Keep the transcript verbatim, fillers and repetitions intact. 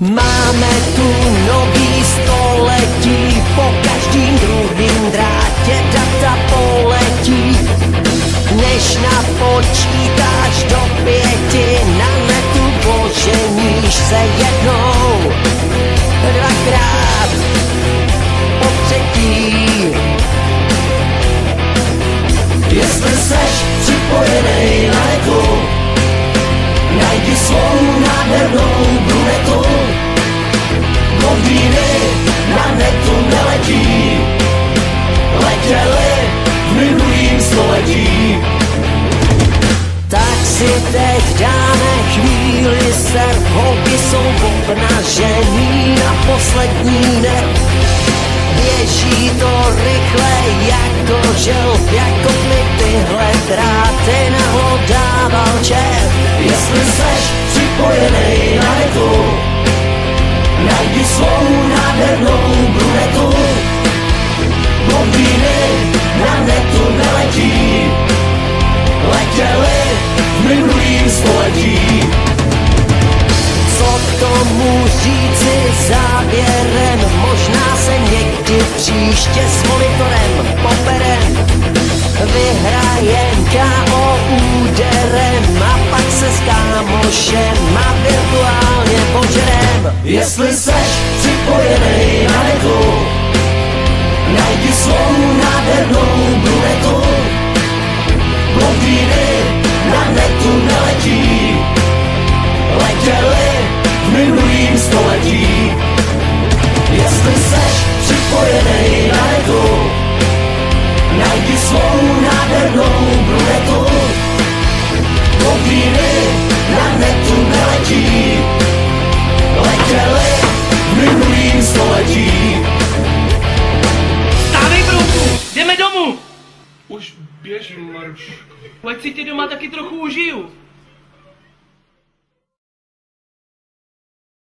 Máme tu nový století, po každým druhým drátě data poletí. Než napočítáš do pěti, na netu oženíš se jednou, dvakrát, po třetí. Jestli seš připojenej na netu, najdi svou nádhernou brunetu. Blondýny na netu neletí, letěly v minulým století. Tak si teď dáme chvíli ser, holky jsou obnažený na poslední net. Běží to rychle jako želv, jako by tyhle dráty nahlodával čert. Jestli seš připojenej na netu, najdi svou nádhernou brunetu. Blondýny na netu neletí, letěly v minulým století. Co k tomu říci závěrem, možná se někdy příště s monitorem poperem. Vyhrajem ká ó úderem a pak se s kámošem a virtuálně požerem. Jestli seš připojenej na netu, najdi svou nádhernou brunetu. Blondýny na netu neletí, letěly v minulým století. Jestli seš připojenej na netu, najdi svou nádhernou brunetu. Blondýny na netu neletí, letěly v minulým století. Stávej, brouku, jdeme domů! Už běžím, Maruš. Ať si tě doma taky trochu užiju.